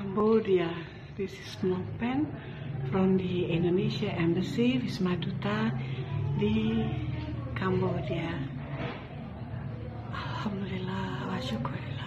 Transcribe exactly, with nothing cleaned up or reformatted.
Cambodia. This is Phnom Penh from the Indonesia Embassy, Wisma Duta di Cambodia. Alhamdulillah wa syukurillah.